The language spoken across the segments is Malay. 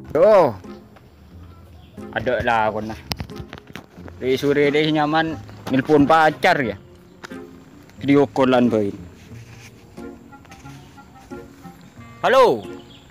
Oh, ada lah kon nah. Di sore deh nyaman nelpon pacar ya. Video callan bae. Halo.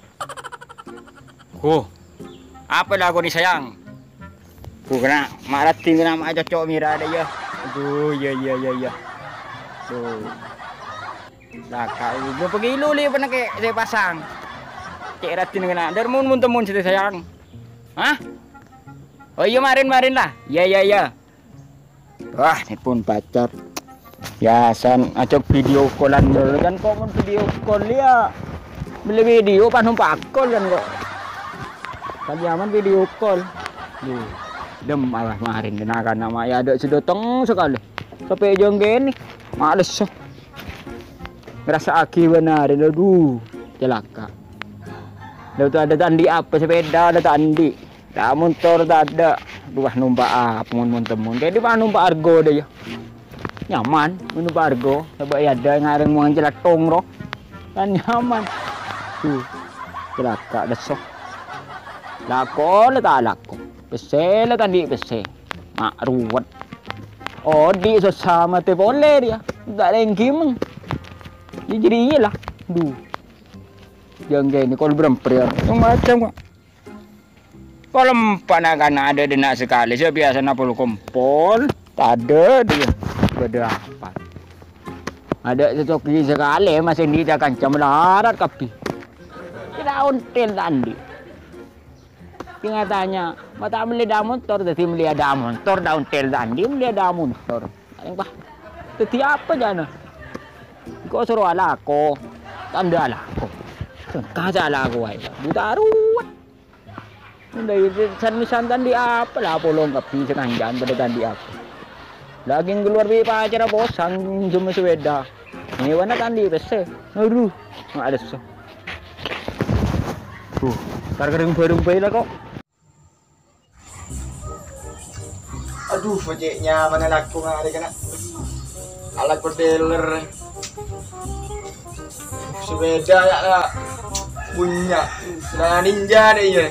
Oh, apa lah kau ni sayang? Ku kena maratin kena mak cocok mira ada ya. Aduh, ya. Tuh. Lah kau berapa kilo li pernah ke saya pasang. Cek ratin kena. Dari mun temun situ sayang. Hah? Oh iya marin lah. Ya. Wah, ini pun pacar. Ya, san acok video callan dulu kan kok mun video call ya. Beli video pan numpak call kan kok. Kan zaman video call. Duh. Dem malah marin kenakan nama ya ada sedotong sekali. Sampai jong gini. Males so. Ngerasa aki benar. Aduh, celaka. Lalu tu ada tandi apa sepeda ada tandi. Tak motor tak ada. Dua numpak apa mun temun. Jadi pan numpak argo deh ya. Nyaman numpak argo. Sebab ya ada ngareng mau jelatong roh. Kan nyaman. Tuh. Celaka dah so. Lako le tak lako. Pese le tandi pese. Mak ruwet. Oh di sesama te boleh dia. Tak lengkim. Dia jadi lah. Duh. Jangan gini kalau berempir. Yang macam kok. Kalau panakan ada dena sekali. Saya biasa napol kompol. Tak ada dia. Beda apa. Ada secoki sekali. Masih di kancam melarat kapi. Tidak ontel tandi. Tinggal tanya, mata beli dah motor, tapi beli ada motor, daun tel tadi beli ada motor. Yang bah, tapi apa jana? Kau suruh ala aku, tanda ala aku. Kaca ala aku aja, buta ruwet. Dari san tadi apa lah, polong kapi sekanjan pada tadi apa. Lagi keluar bi pacar bosan, cuma sepeda. Ini mana tadi pese, aduh, nggak ada susah. Tar kereng lah kok. Aduh, ojeknya mana laku nggak ada kena. Alat dealer. Sepeda ya lah punya. Nah ninja deh ya.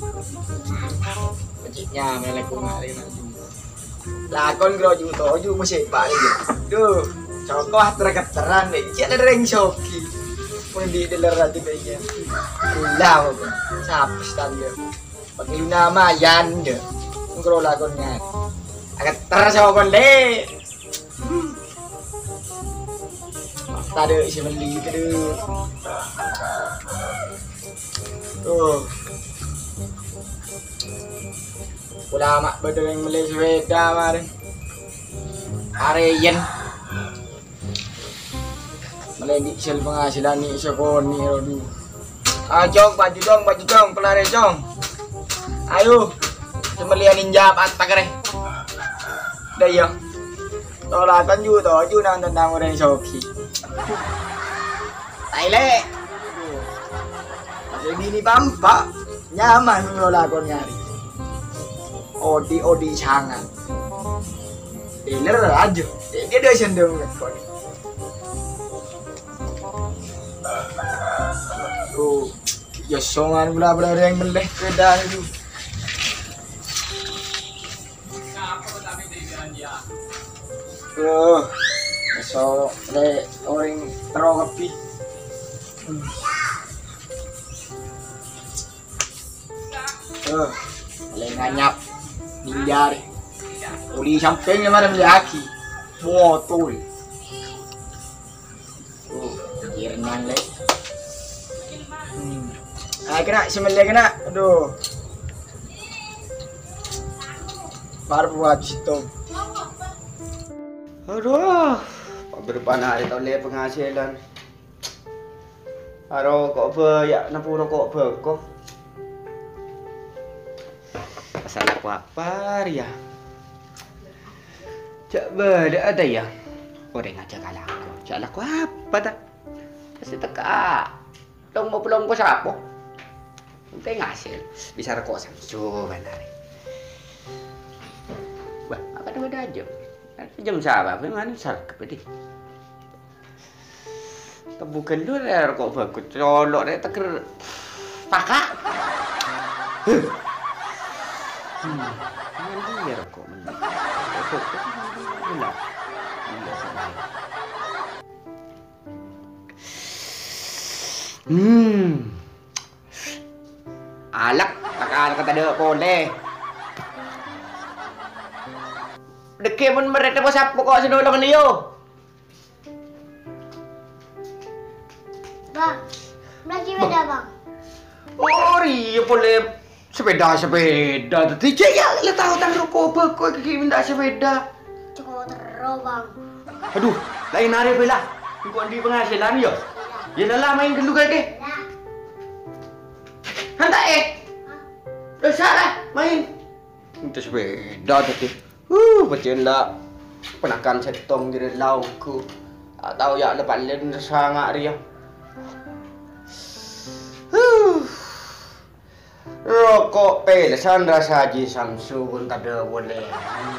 Ojeknya mana laku nggak ada kena. Lakon groju toju masih pak aja. Duh, cokoh terketeran deh. Cik ada ring shoki. Pun di dealer aja kayaknya. Pulau, siapa standar. Pakai nama Yan deh. Ngro lakonnya. Agak terasa konde. Tadi isi beli itu. Tuh. Ulama betul yang beli sepeda mari. Areyen. Melenggi sel penghasilan ni sekoni rodu. Jong baju dong, pelare jong. Ayo. Sembelian ninja apa kere. Đây giờ đó là con vui tổ chú đang đang ở đây sầu khí tay lệ jadi ini bampak nyaman lo lakonnya odi sangat dealer aja dia dia sendiri kon tuh ya songan bela yang meleh beda itu. So le orang terong api. Le nganyap ninja deh. Uli sampingnya mana meliaki. Motor. Kirnan le. Kena semelih kena. Aduh. Baru buat situ. Aduh, berpan hari tau le penghasilan. Aro kok banyak nampu rokok beko. Masalah apa ya? Cak beda ada ya. Orang ngajak kalah aku. Cak laku apa tak? Pasti teka. Dong mau pulang ke siapa? Mungkin ngasil. Bisa rokok samsu benar. Wah, apa ada aja? Jam siapa? Memang salah kepedi. Bukan dulu ya kok bagus. Colok deh teker pakak. Jangan dia rokok menang. Enggak. Iya salah. Alak, tak kata dia boleh. Deke mun mereka bos apa kok senolong dia. Bang, lagi beda bang. Oh iya boleh sepeda. Tadi ya le tahu tang rokok kok kiki minta sepeda. Cukup terus bang. Aduh, lain hari bela. Kau di penghasilan ya? Ya lah main dulu kan deh. Nah, Hantar dosa lah main. Minta sepeda tadi. Macam lah penakan setong di lauku. Tak tahu ya lepas len sangat dia. Rokok pelesan rasa Haji Samsu pun tak ada boleh.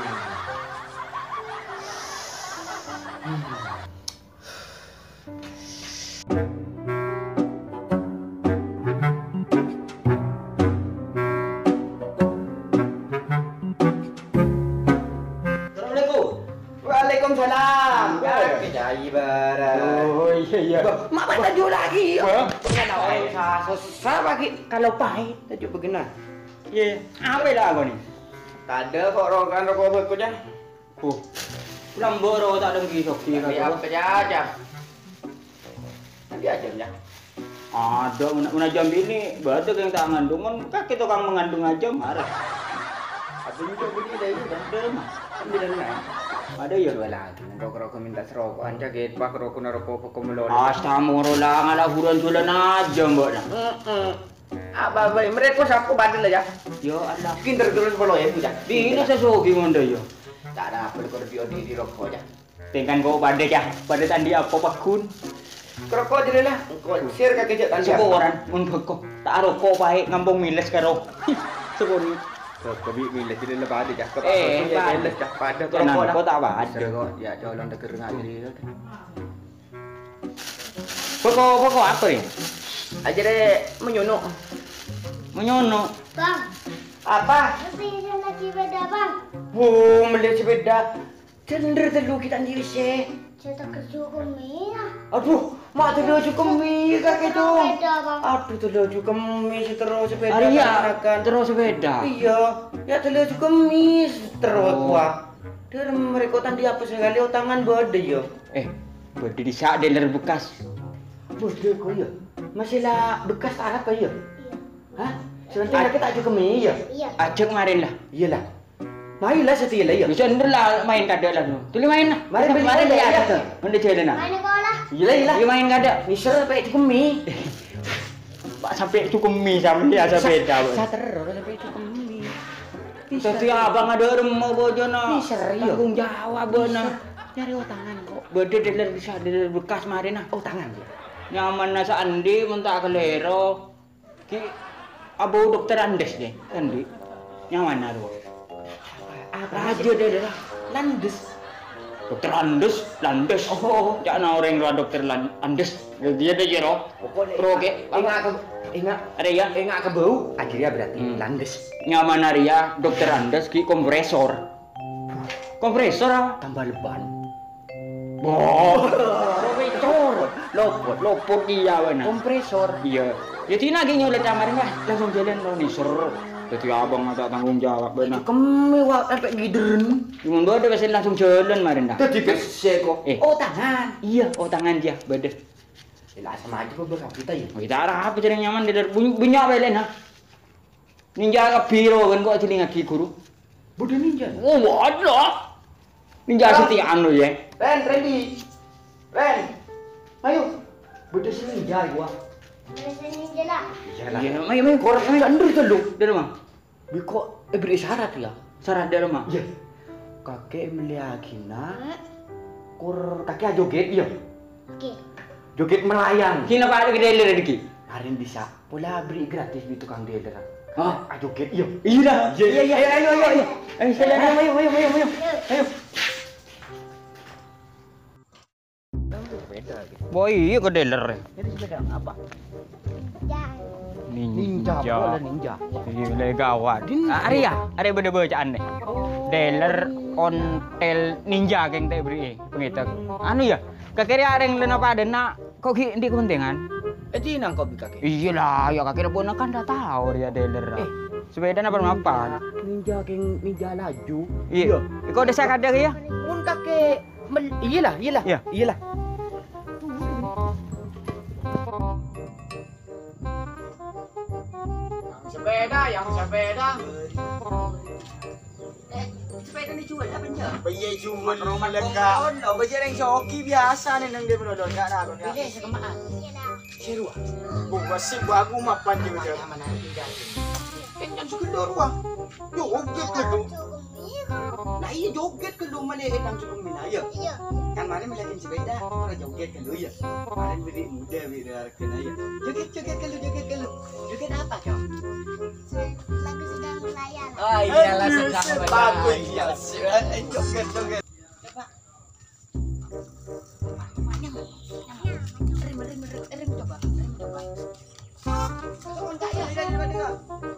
Waalaikumsalam. Kejai barang. Oh iya. Mak baca tajuk lagi. Apa? Pengalaman susah bagi kalau pahit tajuk begini. Iya. Apa lah kau ni? Tak ada kok rokan rokok aku je. Pulang boro tak ada pergi soki Tapi kau. apa aja. Nanti aja ya. Ada mana jam ini, berarti yang tak mengandung kan kita kan mengandung aja marah. Apa ni kau beli dah dan derma. Ambil dah. Ada ya. Dua lagi. Rokok minta serokok anja ke pak rokok narokok pokok melon. Astagfirullah ala huran tulan aja mbak dah. Apa mereka sapu badal aja. Ya Allah. Kinder terus bolo ya puja. Ini sesuatu ngono ya. Tak ada apa kau di rokok aja. Tingkan kau pada ya, pada tadi apa pakun. Rokok je lah. Kau share ke kejap tanda. Sebuah orang untuk tak rokok baik ngambung miles karo. Sebuah Kau bila jadi lepas ada jak. pada. Jak pada Kenapa kau tak ada? Kau ya jalan dekat dengan diri. Pokok apa ni? Aja deh menyonok. Menyono. bang, Apa? masih lagi beda bang. Beli sepeda. Cender telu kita ni se. Cerita kesuku mina. Aduh, mak telu cukup mi kakek tu. Beda bang. Aduh telu cukup mi terus sepeda. Arya kan. terus sepeda. Iya, ya telu cukup mi terus kuah. Dia mereka tadi apa sekali tangan bode yo. Berde di sak dealer bekas. Bode kau ya. Masih lah bekas Arab kau ya. Iya. Hah? Sebentar kita cukup mi ya. Iya. Ajak kemarin lah. Iyalah. Mainlah setia lah ya. Bisa lah main kada lah tu. Tuli main lah. Mari beli kemarin kada, dia ya. ada tu. Mende jalan lah. Mana kau lah? Iyalah. Dia main kada. Misal sampai cukup mi. Pak sampai cukup mi sampai dia sepeda. Sater sampai cukup mi. Tapi abang ada rumah bojona. Bisa, iya. Tanggung jawab bona. Nyari tangan kok. Berde dealer bisa dealer bekas kemarin lah. Oh tangan dia. Nyaman na sa Andi, munta ka lero. Ki abo dokter Andes deh, Andi. Nyaman na ro. Raja dia dah. Landes. Dokter Landes. Oh, jangan orang ro dokter Andes. Dia dah jero. Pokoknya Pro ke? ingat Ada ya? ke bau. Akhirnya berarti landes. Nyaman na ria dokter Andes ki kompresor. Kompresor apa? Tambah leban. Boh. Lopot dia benar. Kompresor. Iya. Ya tina lagi nyulit kamarin lah. Langsung jalan lo nih ser. Jadi abang ada tanggung jawab benar. Kemewah sampai gideren. Cuma bawa dia pasti langsung jalan kemarin dah. Tadi besi kok. Oh tangan. iya, tangan dia beda. Lah sama aja kok berapa kita ya. Oh, kita arah apa jadi nyaman dia bunyi apa lain ha? Ninja ke biro kan kok jadi ngaki guru. Bodoh ninja. Oh ada. Ninja setiaan lo ya. Ren, ready. Ren. Ayo. Bodoh si ninja gua. Masih ninja lah. Iya, main korek main andur tu lu dari rumah. Biko beri syarat ya. Sarah dari rumah. Iya. Kakek meliakina. Kur kakek joget iya. Oke. Joget melayang. Kina pak ada gede lagi ki. Hari bisa. Pola beri gratis di tukang dealer. Ah, Joget iya. iya dah. Iya. Ayo. Ayo jalan. Ayo. Boy, iya ke dealer. Jadi sepeda apa? Jangan. Ninja, bola ninja. Iya, le gawat. Are bener bacaan deh. Dealer ontel ninja geng teh beri pengitek. Anu ya, kakek areng lena pada nak kok di kepentingan. Di nang kau bikake. Iya lah, ya kakek pun kan dah tahu dia dealer. Sepeda apa mapan? Ninja geng ninja laju. Iya. Kau udah saya kadang ya? Mun kakek iyalah. Iya. Iyalah. Yang sepeda. Sepeda dijual apa enggak? Bayar jual lega. Bayar yang joki biasa nih nang dia menodon enggak nak. Iya, sekemaan. Seru. Bukan sih bagu mapan juga. Mana ninja. Yang sekedar wah. Joget ke lu. Nah iya joget ke lu mana yang cukup minaya. Iya. Kan mana melakin sepeda, orang joget ke lu ya. Mana beri muda beri kena ya. Joget ke lu. Joget apa kau? Lagu sedang melayang. Oh iyalah sedang Bagus ya. Joget. Rem coba. Oh enggak ya, enggak.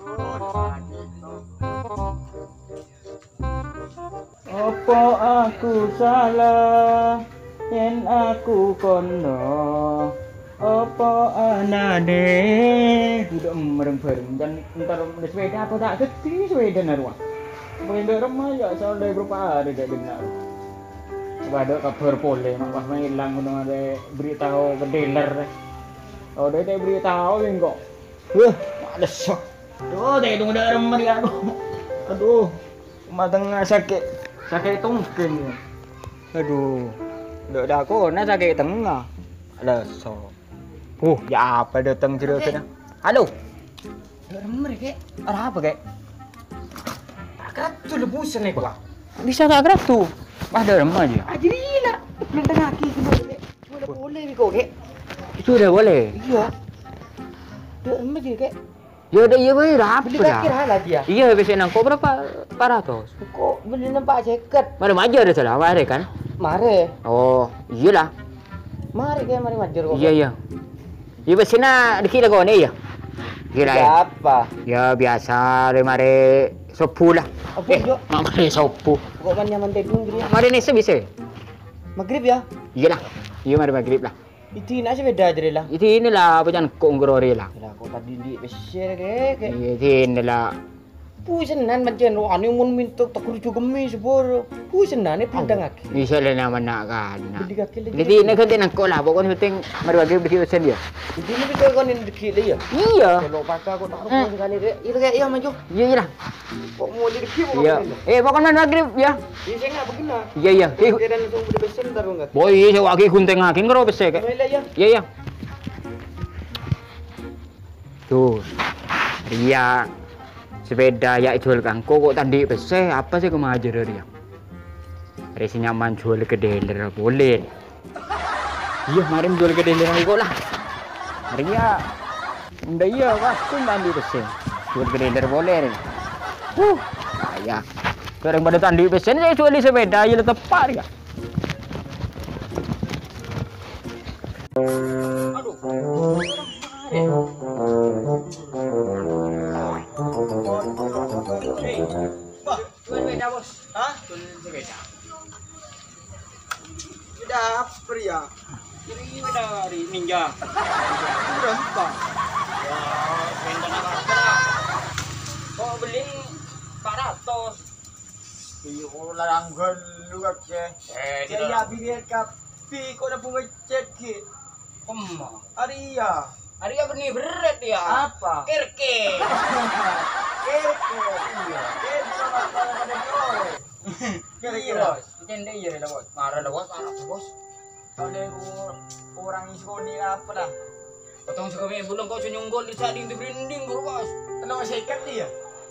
Opo aku salah yen aku kono. Opo anane tidak mereng-mereng dan entar sepeda apa tak gede sepeda naruah. Sepeda remaja soal dari berapa hari tidak dengar. Ada kabar pole mak pas hilang ngono ada beritahu ke dealer. Oh dia beritahu kok. Males sok. Tuh teh tunggu ada remah ya. Aduh. Mateng sakit tungkin. Aduh. Ndak ada aku na sakit tengah. Ada sok. Ya apa datang cerita. Halo. Remer kek. Ada apa kek? Akrat tuh lebusan nih gua. Bisa tak gerak tuh? Pas ada remah aja. Ajrila. Belum tengah kaki boleh. Boleh kok kek. Itu udah boleh. Iya. Dia remer je kek. Ya udah iya boleh apa Beli kaki lah dia. Iya biasa nang kau berapa 400? Kok beli nampak ceket? Mana majar ada salah mare kan? Mare. Oh, iyalah. Mari kayak mari majer kok. Iya. Ya biasa nak dikira kau ni ya. Gila ya. Apa? Ya biasa mare sopu lah. Apa jo? Mak mare sopu. Kok man nyaman tedung gitu ya? Mare ni sebisa. Maghrib ya? Iyalah. Iya mare maghrib lah. Itu nak sepeda aja lah. Itu inilah apa jangan kau ngorori lah. Lah kok tadi di besar kek. Iya itu inilah. Pusenan macam anu mun minta tak kudu gemi sebor. Pusenan ni pindang aki. Bisa lah nama nak kan. Beli kaki lagi. Jadi nak kau nak kau lah. Pokoknya penting mari maghrib dikit usen dia. Jadi ni kita kau ni dikit dia ya. Iya. Kalau pakai aku tak rupa sekali dia. Itu kayak ya maju. Iya lah. Kok mau jadi dikit Iya. Pokoknya maghrib ya. Ini saya nak begina. Iya. Dia dan langsung beli besar ntar enggak. Boy, saya wagi gunting lagi ngero bese kek. Baiklah ya. Iya. Tuh. Iya. Sepeda ya jual kangko kok tandi bese apa sih kemajar dia? Resi nyaman jual ke dealer boleh. Iya, kemarin jual ke dealer kok lah. Ria. Ndak iya, waktu tandi bese. Jual ke dealer boleh. Ya. Bareng pada tandi bese saya jual di sepeda ya tepat ya. Jual sepeda bos. Hah? Jual sepeda. Sudah apa ya? Ini dari ninja. Berapa? Wah, sepeda nak apa? Kok beli 400? Iya, larang gelu kakek. Saya biar kapi kok dah bunga cekit. Kemana? Aria. Arya benih berat dia. Apa? Kerke. Iya. Sama pada kau. Kira-kira. Jende iya lah bos. Marah lah bos, bos. Kalau orang iskoni apa dah? Potong sekali belum kau nyunggol di saat itu branding bos. Tenang saya ikat dia.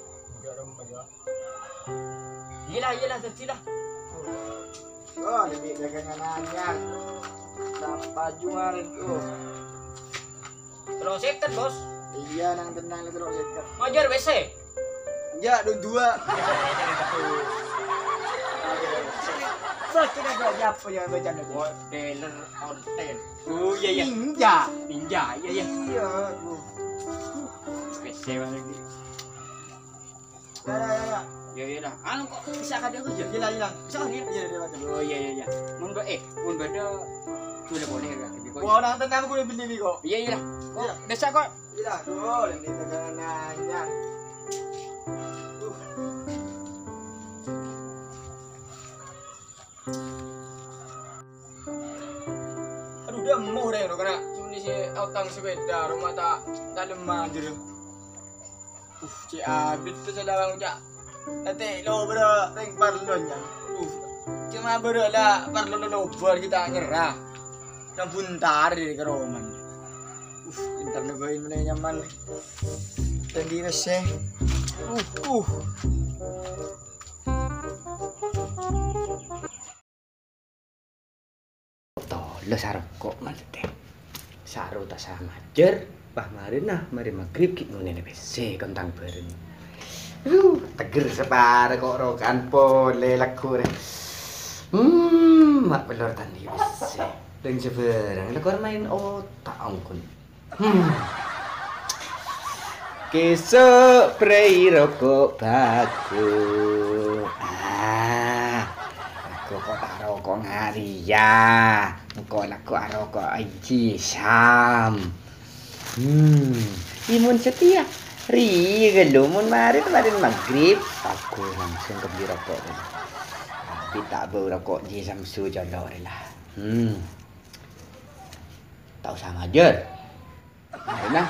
Iyalah tercilah. Oh, lebih dagangan nanya. Sampai jual itu. Terus seket bos. Iya, nang tenang itu terus ikat. Majar BC. Ya, dua. Sakit aja apa yang baca nih? Dealer konten. Oh iya. Ninja. Ninja, iya. Iya. sewa lagi. Ya. Ya ya dah. Anu kok bisa kada kerja? Gila. Bisa ni? Iya dia macam. Oh iya. Mun benda boleh kan? Wah, orang tenang aku beli kok. Iya iya. Kok desa kok. Gila, tuh, ini tengah nanya. Aduh, dia emoh deh, karena cuma si autang sepeda, rumah tak lemah je. Cik Abid tu salah bang Cak. Nanti lo bera ring parlonnya. Cuma bera lah parlon ber kita nyerah. Yang buntar di keroman. Pintar negoin mana nyaman. Tadi nasi. Lo sarung kok maksudnya. Saru tak sama jer. Bah mari mari maghrib kita ngene BC kontang bareng. Teger separe kok rokan pole laku. Mak pelor tandi BC. Deng seberang lekor main otak angkun. Kesok prei rokok baku. Aku kok tak rokok ngaria. Kok laku rokok aji sam. Imun setia. Ri gelumun mari kemarin maghrib aku langsung ke rokok. Tapi tak bau rokok di Samsu jolor lah. Tahu sama jer. Mana?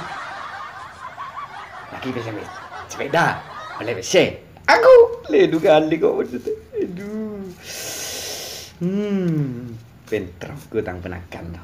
Lagi bisa sepeda. Boleh bisa. Aku ledu kali kok maksudnya. Aduh. Pinter aku tang penakan tau.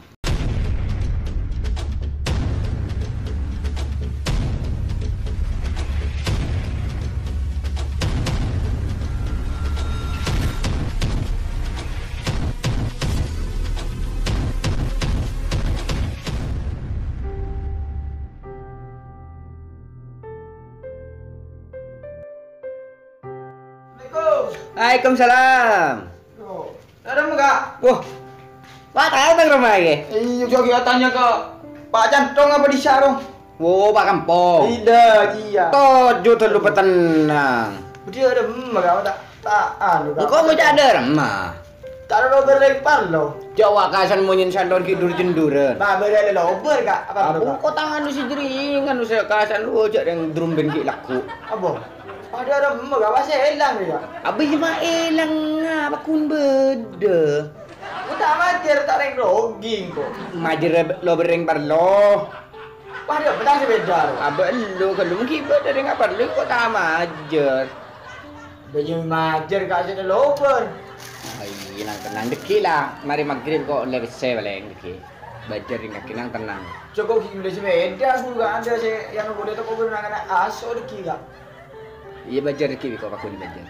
Waalaikumsalam. Ada enggak? Wah, Pak tahu tang rumah ke? Iya, coba tanya ke Pak Cantong apa di Sarong? Wow, Pak Kampung. Tidak, iya. Tojo terlupa tenang. Dia ada enggak tak anu. Kok mau ada remah? Tak ada lober lempar lo. Jawa kasan munyin salon kidur jenduran. Bah beda lober kak? Apa Abu kok tangan lu si jeringan lu kasan lu ojak yang drum band ki laku. Apa? Ada enggak pasti hilang dia. Abi cuma hilang apa kun beda. Udah majer tak reng rogging kok. Majer lo bereng parlo. Wah dia petang sepeda lo. Aba lu kalau mungkin beda dengan parlo kok tak majer. Baju majer kak sini lober. Ay, nang tenang deki lah. Mari maghrib kok lebih saya baleng deki. Bajar dengan kinang tenang. Cukup gini sepeda aku juga ada sih yang boleh toko berenang anak aso deki kak. Iya bajar deki kok aku bajar.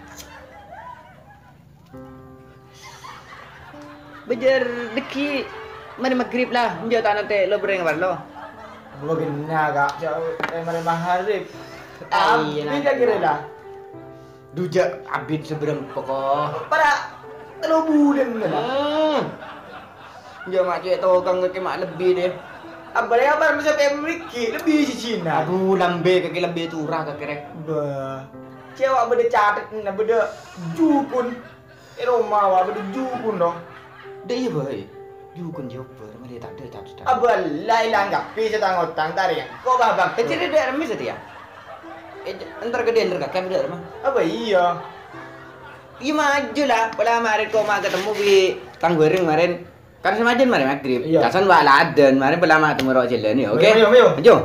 Bajar deki mari maghrib lah. Njau tak nanti lo bereng parlo. Bagaimana kak? Jauh mari maharib. Ay, Abi kak kira lah. Dujak abid seberang pokok. Pada terlalu bulan kan? Dia mak cik tahu kang ke mak lebih deh. Apa dia apa bisa Amerika lebih di Cina? Aduh lambe kaki lambe turah kaki rek. Bah, cewek beda catat na beda jukun. Rumah wa beda jukun dong. Deh iya boy. Jukun jawab, mana tak ada catat. Abah lai langgap bisa tanggut tang tarik. Kok babak? Kecil dia remis ya. Entar gede entar kakek beda mah. Apa iya? Iya maju lah. Pala kemarin kau mah ketemu di Tanggwering kemarin. Kan sama aja kemarin maghrib. Iya. Kasan wak laden. Kemarin pala mah ketemu rok jalan ni. Oke. Ayo. Maju.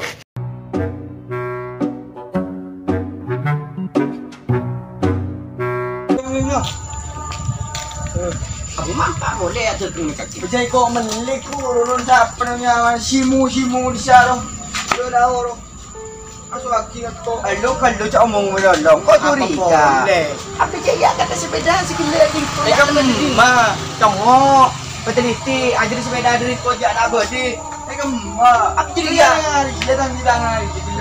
Aku mah tak boleh ada kini kaki. Bejai kok melik urun siapa namanya simu di sana. Yo dah orang. Asu aki kau. Halo kalau cak omong melolong. Kau curiga. Apa cak ya kata sepeda sekitar di. Ma, congok. Peteliti, ajar sepeda dari kau jak nak bodi. Ma, Aku curiga. Dia tangan gitu.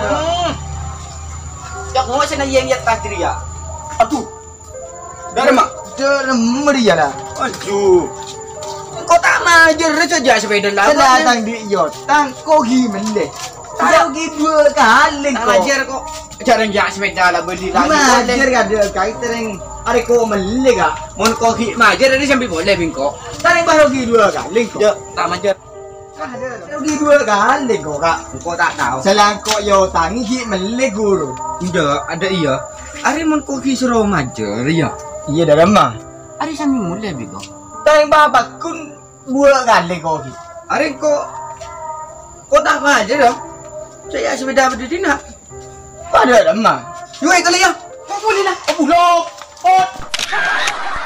Cak mau sana yang tak curiga. Aduh. Dari mak. Dari meriah lah. Aduh. Kau tak majer saja sepeda lah. Datang di iyo, tang kau gimana? Tahu pergi 2 kali Tak kau. ajar kok. Jarang jak sepeda lah beli lagi. Majar ada kai tereng. Are ko mele ga. Mon kau hit majar ada sampai boleh bingko. Tereng baru pergi 2 kali kau. Ya, tak majar. Pergi 2 kali kau kak. Kau tak tahu. Selang kau yo tangi hit mele guru. Iya, ada iya. Ari mon kau hit suruh majar ya. Iya dalam mah. Ari sampai boleh bingko. Tereng bapak kun 2 kali kau hit. Ari kau tak majar dong. Saya sepeda berdiri nak. Pada dalam mah. Yuk kali ya. Kau boleh lah. Bulog.